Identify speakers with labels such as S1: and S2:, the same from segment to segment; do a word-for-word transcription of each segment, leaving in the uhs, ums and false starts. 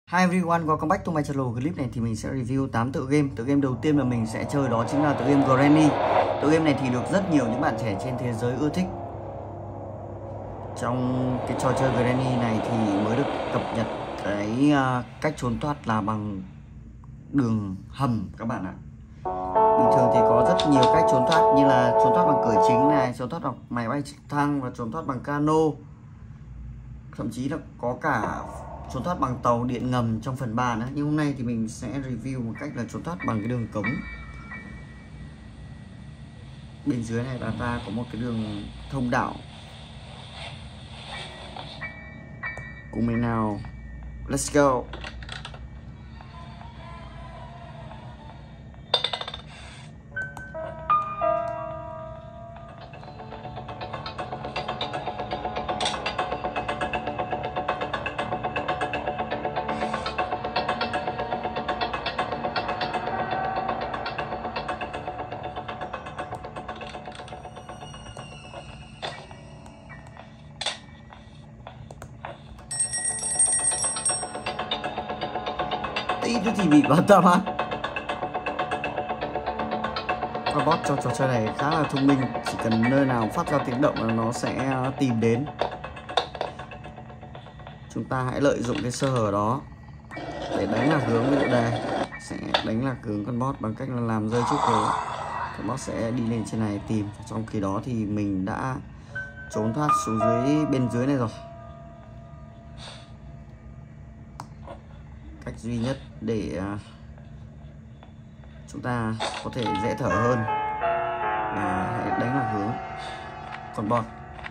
S1: Hi everyone, welcome back to my channel. Clip này thì mình sẽ review tám tựa game. Tựa game đầu tiên mà mình sẽ chơi đó chính là tựa game Granny. Tựa game này thì được rất nhiều những bạn trẻ trên thế giới ưa thích. Trong cái trò chơi Granny này thì mới được cập nhật cái uh, cách trốn thoát là bằng đường hầm các bạn ạ. Bình thường thì có rất nhiều cách trốn thoát như là trốn thoát bằng cửa chính này, trốn thoát bằng máy bay trực thăng và trốn thoát bằng cano. Thậm chí là có cả trốn thoát bằng tàu điện ngầm trong phần ba nữa. Nhưng hôm nay thì mình sẽ review một cách là trốn thoát bằng cái đường cống. Bên dưới này là ta có một cái đường thông đạo. Cùng mình nào. Let's go. Tí nữa thì bị bắn ta mà. Con bot trong trò chơi này khá là thông minh, chỉ cần nơi nào phát ra tiếng động là nó sẽ tìm đến. Chúng ta hãy lợi dụng cái sơ hở đó để đánh lạc hướng. Ví dụ đây sẽ đánh lạc hướng con bot bằng cách là làm rơi chiếc hố. Con bot sẽ đi lên trên này tìm. Trong khi đó thì mình đã trốn thoát xuống dưới bên dưới này rồi. Cách duy nhất để chúng ta có thể dễ thở hơn là hãy đánh lạc hướng con bot.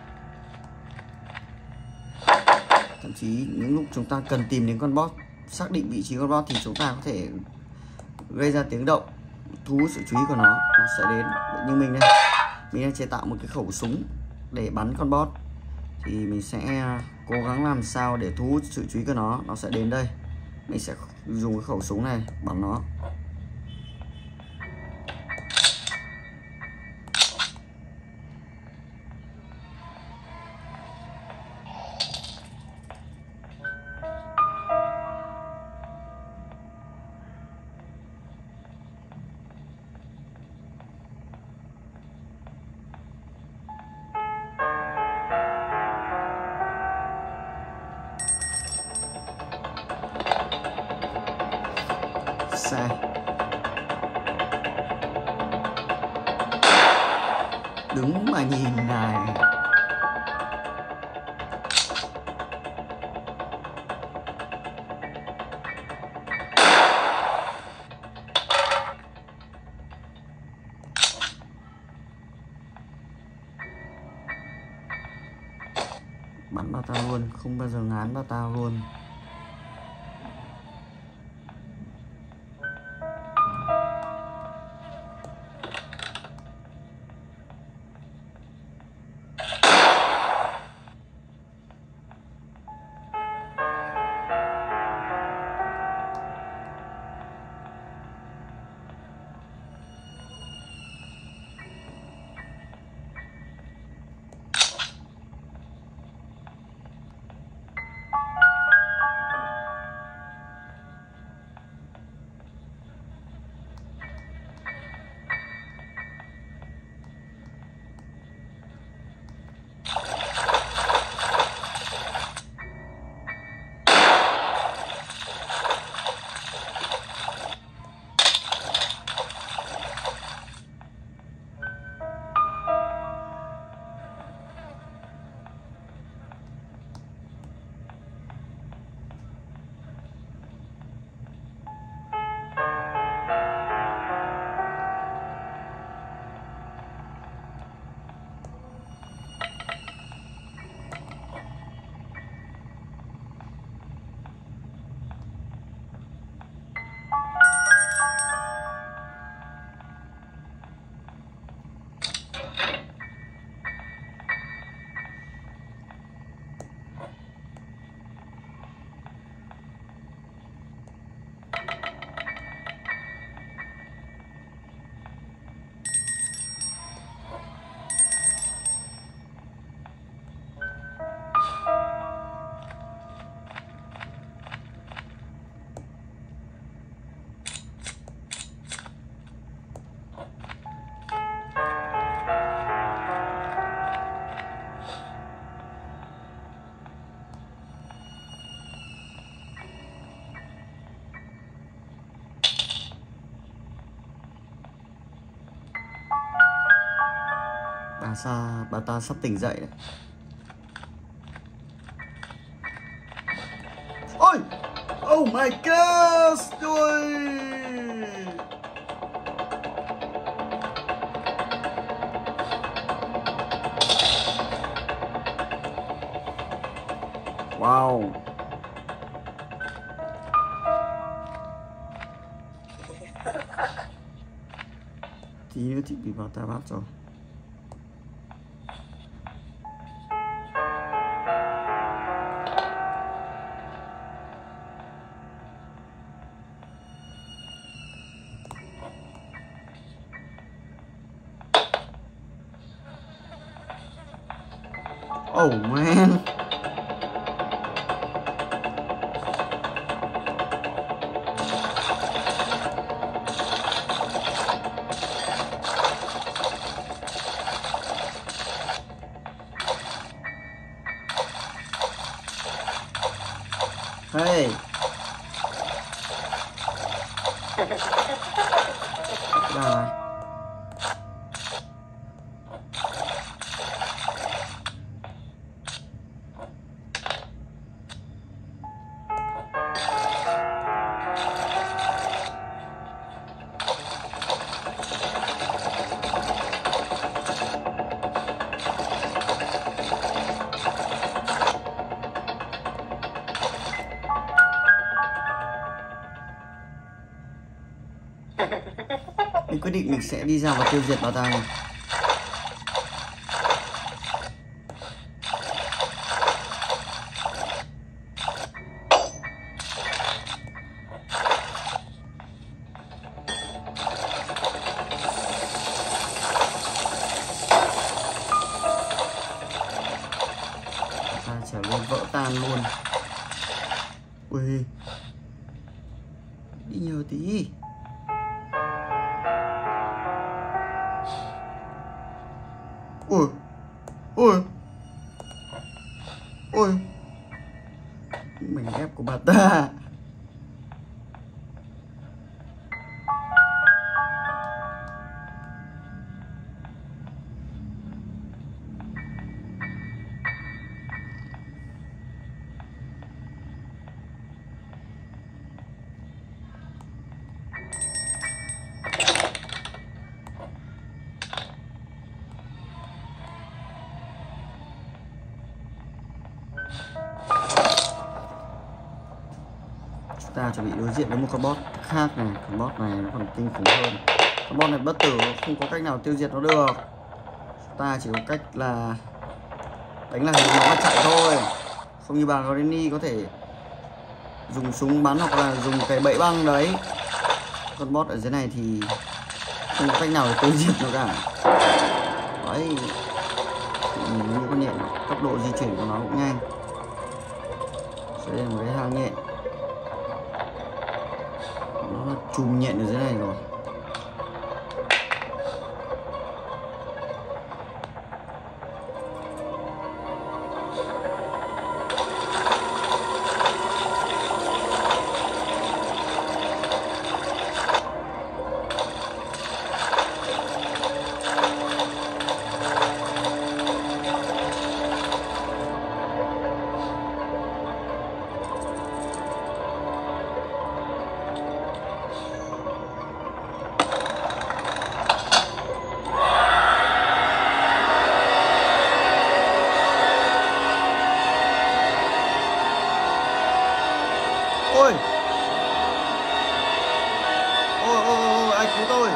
S1: Thậm chí những lúc chúng ta cần tìm đến con bot, xác định vị trí con bot thì chúng ta có thể gây ra tiếng động, thu hút sự chú ý của nó, nó sẽ đến. Như mình đây, mình đang chế tạo một cái khẩu súng để bắn con bot, thì mình sẽ cố gắng làm sao để thu hút sự chú ý của nó, nó sẽ đến đây. Mình sẽ dùng cái khẩu súng này bắn nó. Sai. Đứng mà nhìn này. Bắn vào tao luôn, không bao giờ ngán vào tao luôn. bà sa bà ta sắp tỉnh dậy đấy. Ôi, oh my god, ôi. Wow. Tí nữa thì bị vào ta bắt rồi. Oh man. Hey. Rồi. Mình quyết định mình sẽ đi ra và tiêu diệt bà ta này. Bà ta trở nên vỡ tan luôn. Ui, đi nhiều tí. Ôi, ôi, ôi, mảnh ghép của bà ta. Ta chuẩn bị đối diện với một con boss khác này. Con boss này nó còn kinh khủng hơn. Con boss này bất tử, không có cách nào tiêu diệt nó được. Ta chỉ có cách là đánh là hình nó mà chạy thôi. Không như bà Granny có thể dùng súng bắn hoặc là dùng cái bẫy băng đấy. Con boss ở dưới này thì không có cách nào để tiêu diệt nó cả. Đấy, nhìn như con nhện, tốc độ di chuyển của nó cũng nhanh. Đây là một cái hang nhện. Nó chùm nhện ở dưới này rồi. Ôi, ôi, ôi, ôi, ai cứu tôi.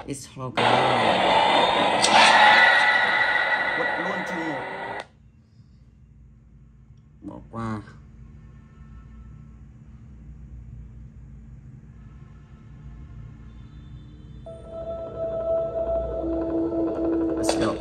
S1: is slow. Quất luôn chương một. Bỏ qua. Let's go.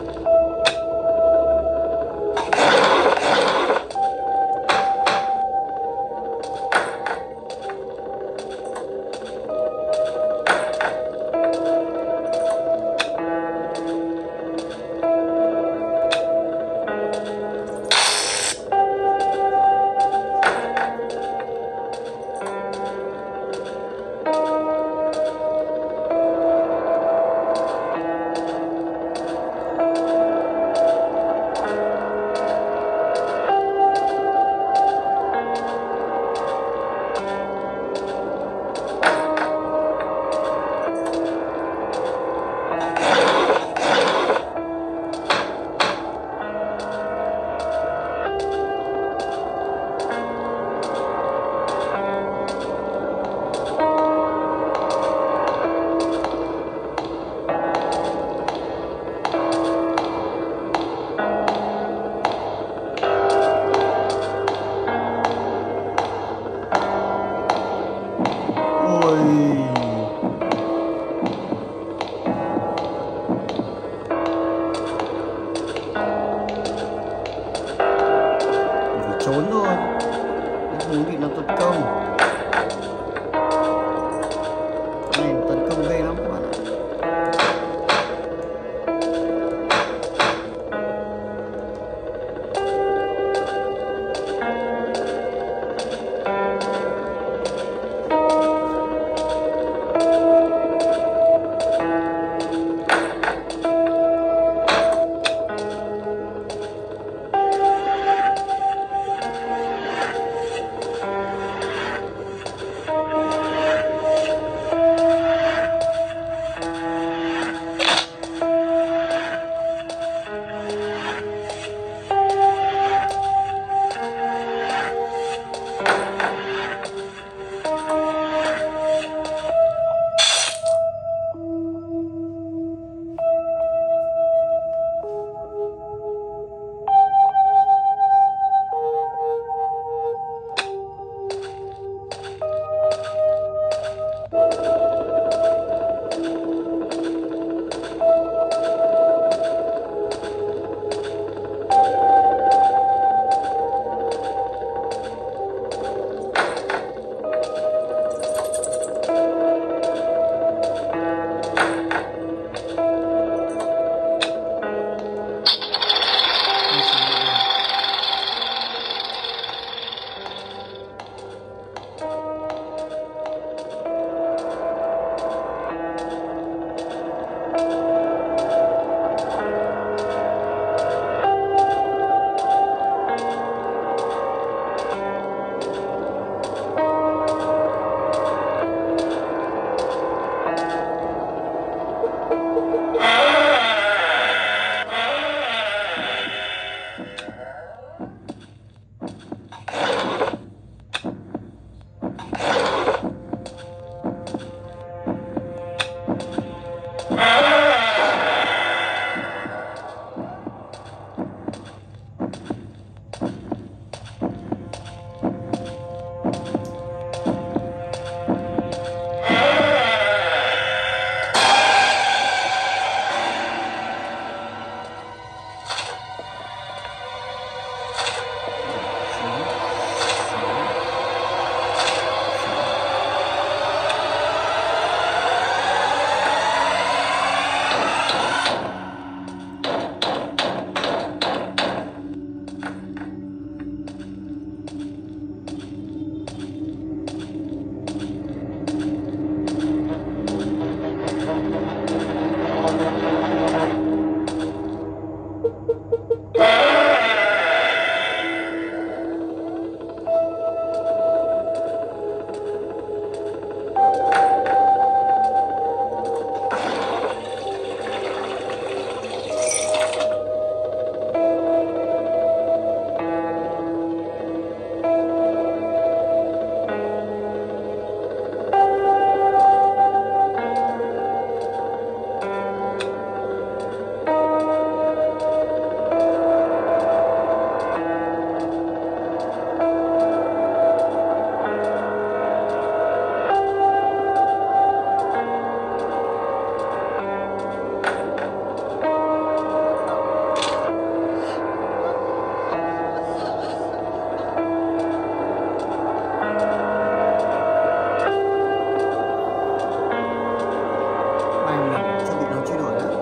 S1: anh là chưa bị nó truy đuổi đấy.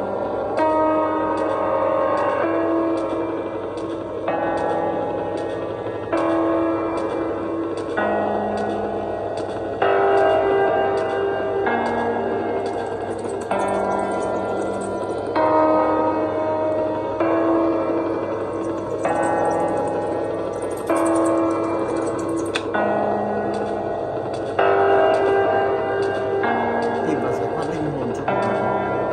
S1: Tìm và giải thoát linh hồn cho các bạn.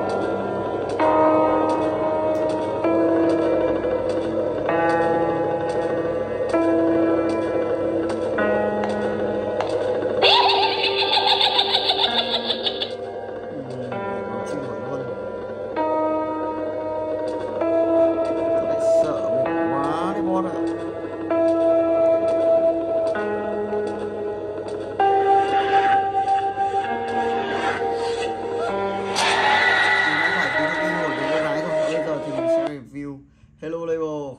S1: Nó truy đuổi luôn. Tôi lại sợ mệt quá đấy bon ạ. Review Hello Label.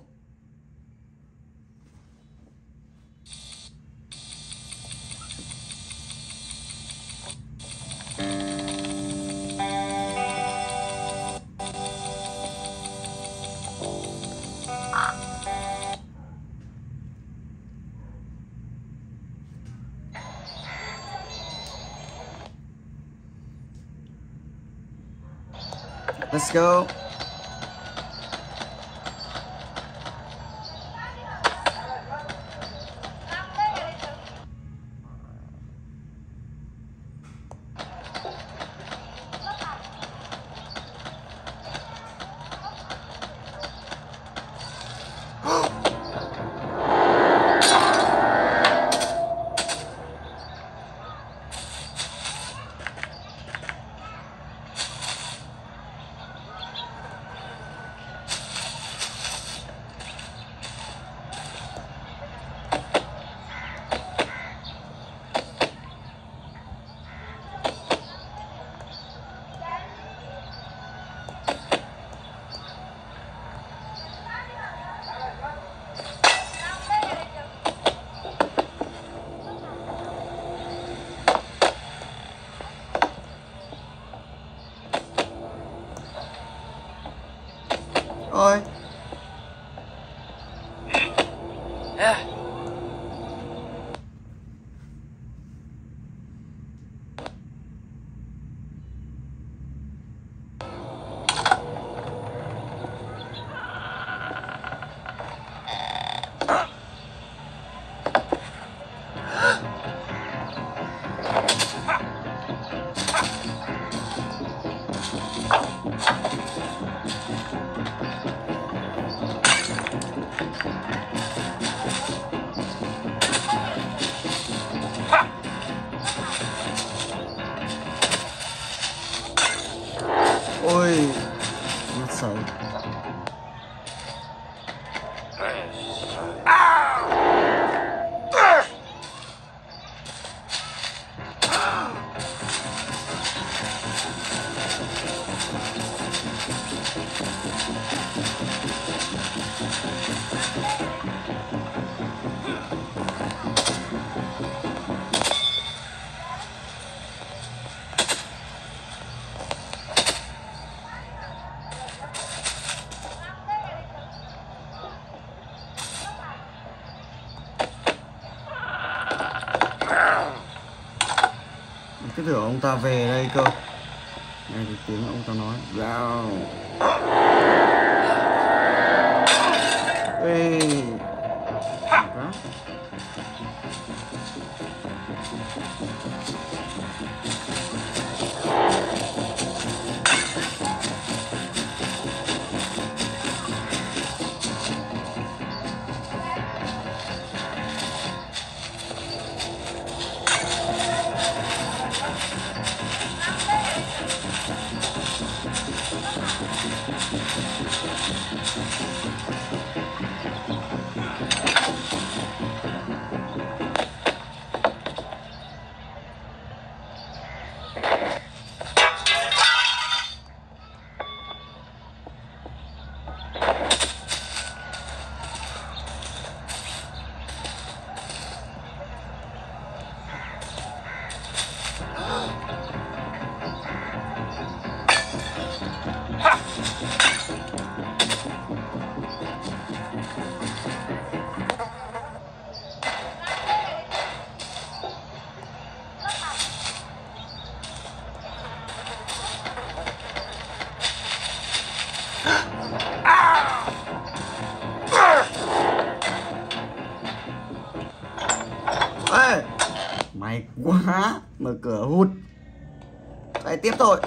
S1: Let's go. Ôi. Ôi, nó xấu. Cứ tưởng ông ta về đây cơ. Nghe thì tiếng ông ta nói wow. Ê. Đó. Mở cửa hút. Chạy tiếp thôi.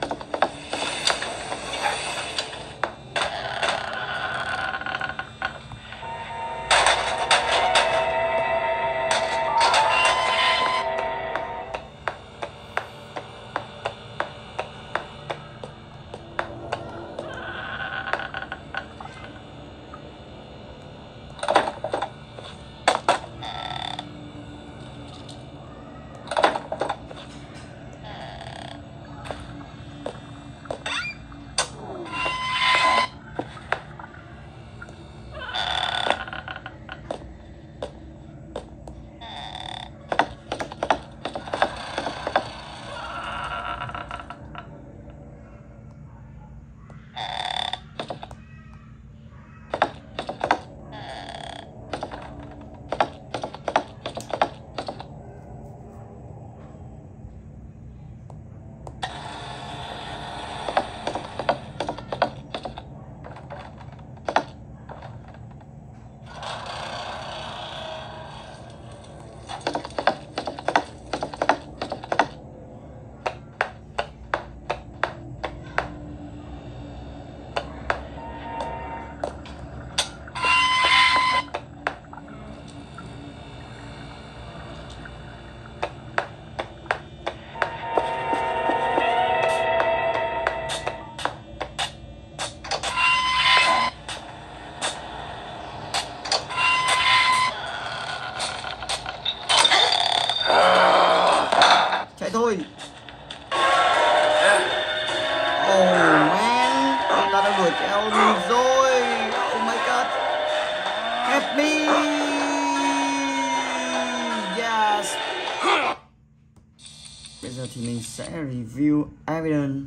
S1: Thôi. Oh man, chúng ta đã đuổi theo rồi. Oh my god. Help me. Yes. Bây giờ thì mình sẽ review evidence.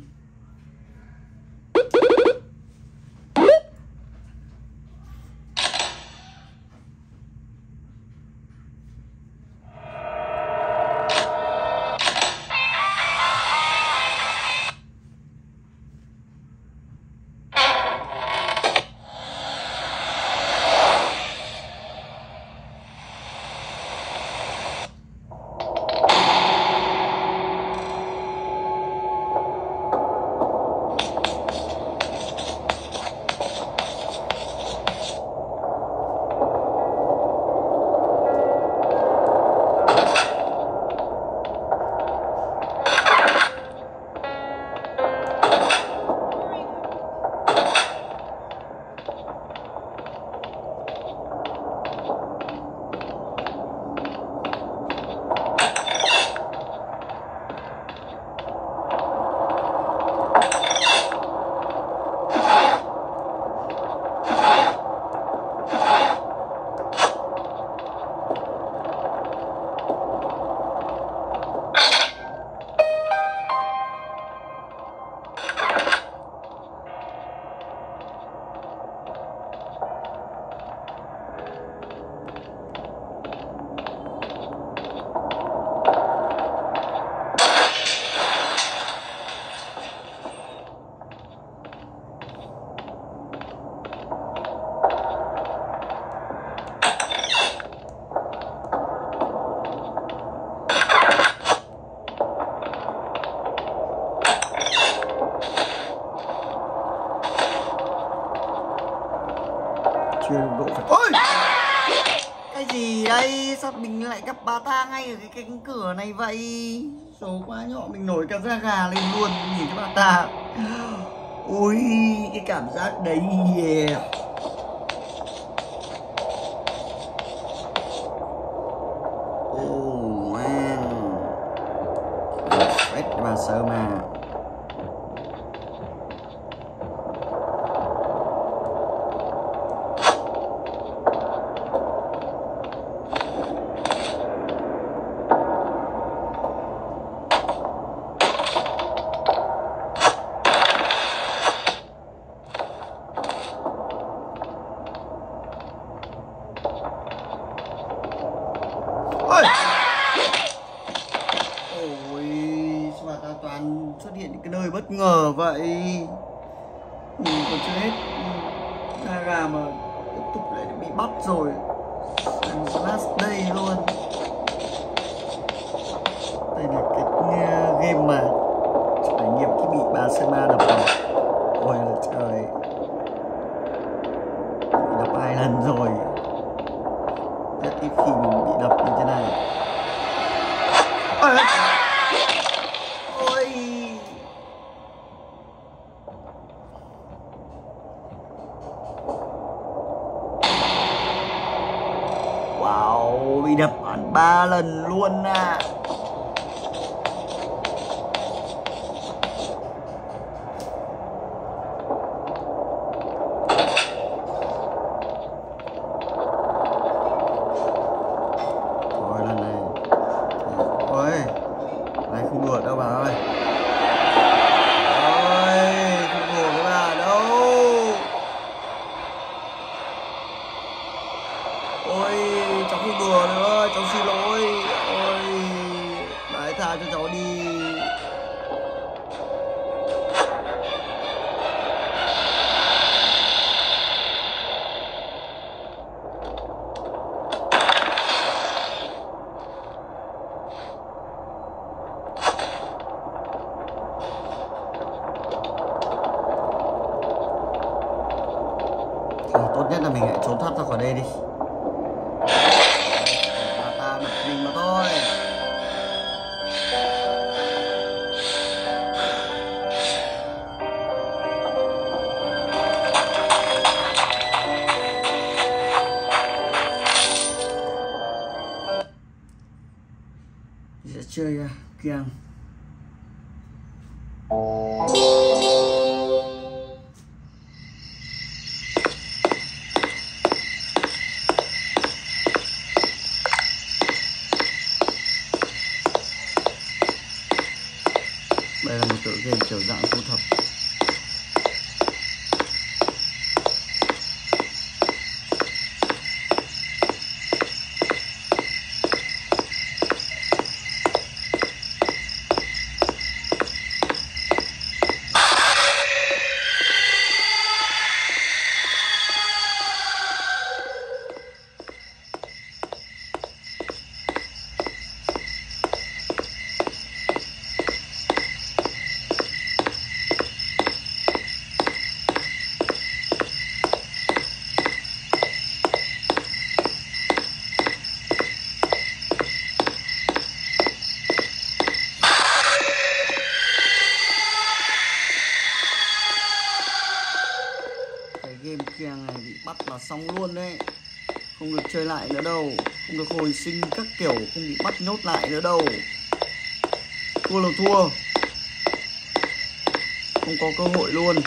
S1: Chưa độ phải. Ôi! Cái gì đây? Sao mình lại gặp bà ta ngay ở cái cánh cửa này vậy? Số quá nhỏ mình nổi cả da gà lên luôn nhìn cái bà ta. Ui, cái cảm giác đấy yeah. Oh man. Fred và sơ mà. Xuất hiện những cái nơi bất ngờ vậy. Mình còn chưa hết da gà mà tiếp tục lại bị bắt rồi. Last day luôn. Đây là cái game mà trải nghiệm khi bị Barcelona đập vào. Ôi là trời, bị đập hai lần rồi, rất ít khi mình bị đập như thế này. Ôi, ôi. Wow, bị đập hẳn ba lần luôn à. Ôi, cháu không đùa nữa, cháu xin lỗi. Ôi, hãy tha cho cháu đi. Thôi, tốt nhất là mình hãy trốn thoát ra khỏi đây đi. Mình mà thôi. Sẽ chơi uh, kiêng. Đây là một tựa game kiểu dạng thu thập. Game kiêng này bị bắt là xong luôn đấy, không được chơi lại nữa đâu, không được hồi sinh các kiểu, không bị bắt nhốt lại nữa đâu. Thua là thua, không có cơ hội luôn.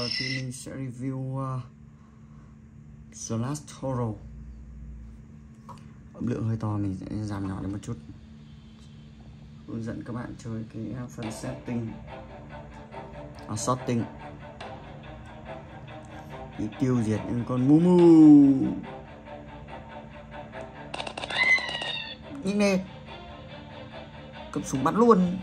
S1: thì mình sẽ review uh, The Last Hero. Âm lượng hơi to, mình sẽ giảm nhỏ lên một chút. Hướng dẫn các bạn chơi cái phần setting, à, sorting, để tiêu diệt những con mu mu. Nhìn nè, cầm súng bắn luôn.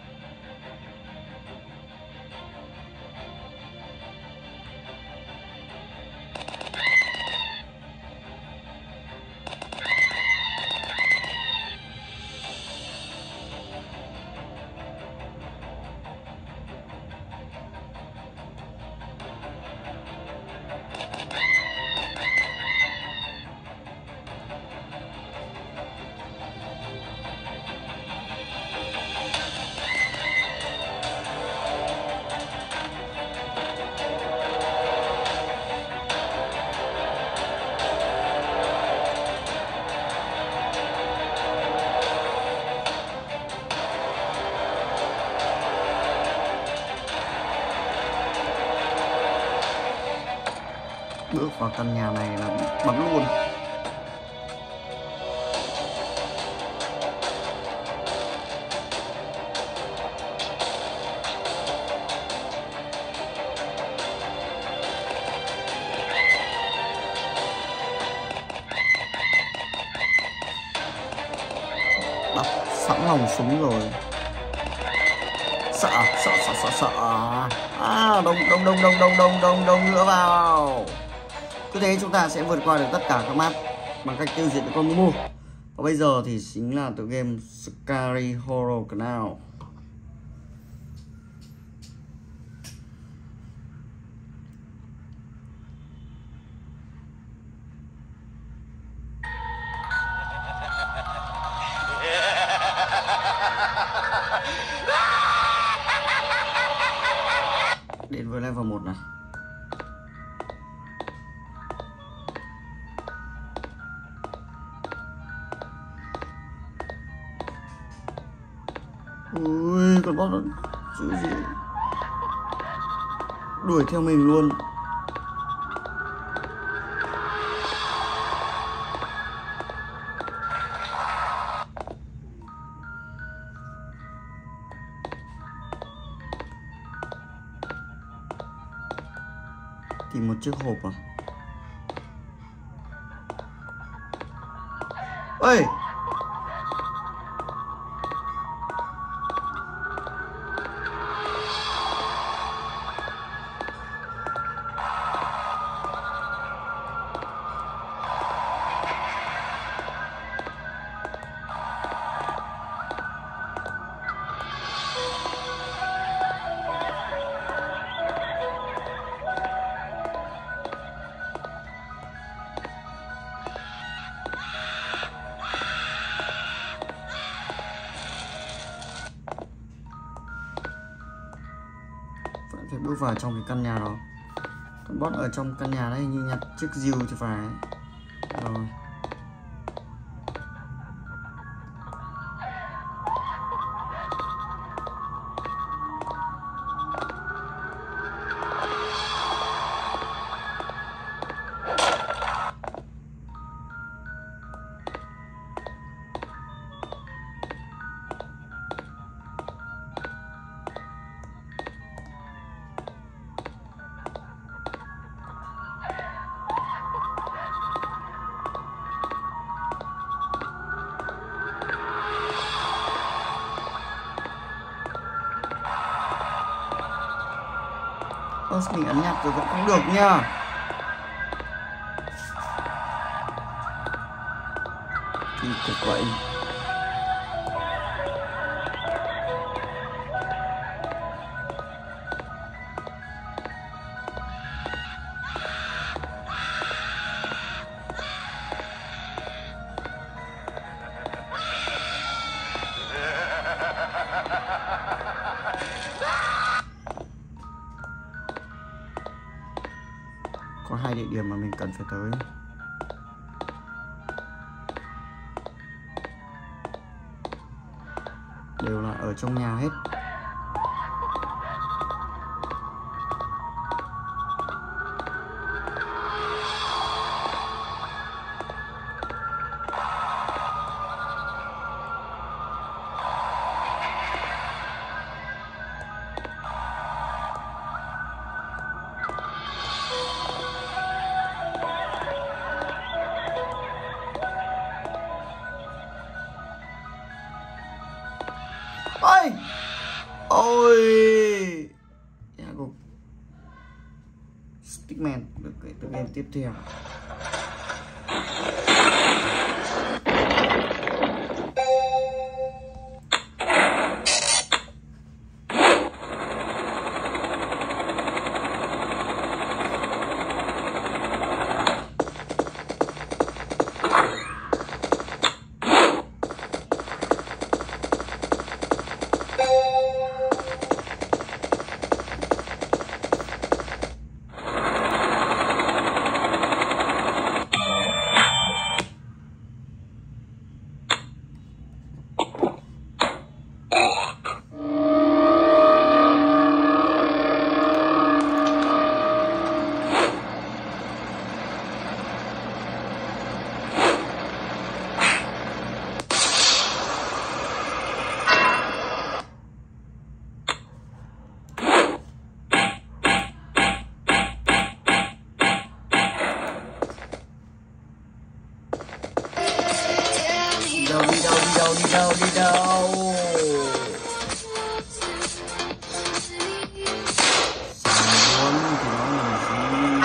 S1: Bước vào căn nhà này là bị bắn luôn. Đặt sẵn lòng súng rồi. Sợ sợ sợ sợ sợ. À, đông đông đông đông đông đông đông đông nữa vào. Cứ thế chúng ta sẽ vượt qua được tất cả các map bằng cách tiêu diệt những con Mumu. Và bây giờ thì chính là tựa game Scary Horror Canal. Đến với level một này. Ui, con boss nó dữ gì, đuổi theo mình luôn. Tìm một chiếc hộp à? Ơi, vẫn phải bước vào trong cái căn nhà đó. Con boss ở trong căn nhà đấy như nhặt chiếc diều thì phải. Rồi. Ơ, mình ấn nhặt rồi vẫn không được nha. Thì cực vậy. Có hai địa điểm mà mình cần phải tới. Đều là ở trong nhà hết. Ôi yeah, gục Stickman được cái tựa game tiếp theo. Đi đâu đi đâu đi đâu đi đâu đi đâu Sao muốn thì nó làm gì.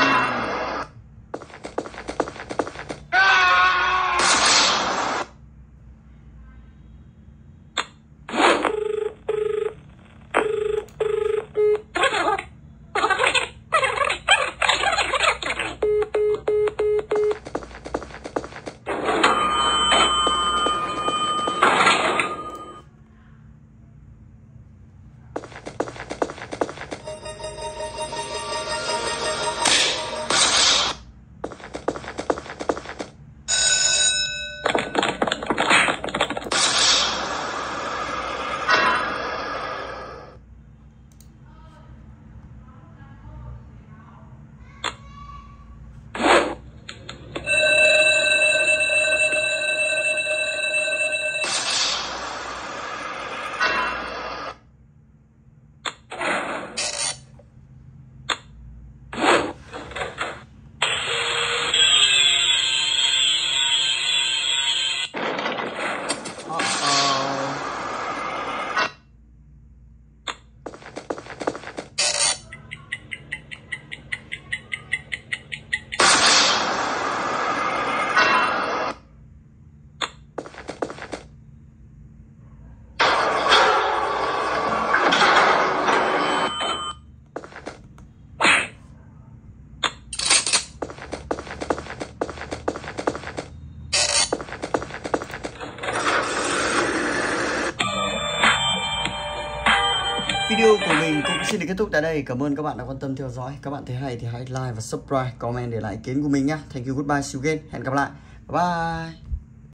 S1: Video của mình cũng xin được kết thúc tại đây. Cảm ơn các bạn đã quan tâm theo dõi. Các bạn thấy hay thì hãy like và subscribe, comment để lại ý kiến của mình nhé. Thank you, goodbye, see you again. Hẹn gặp lại. Bye bye.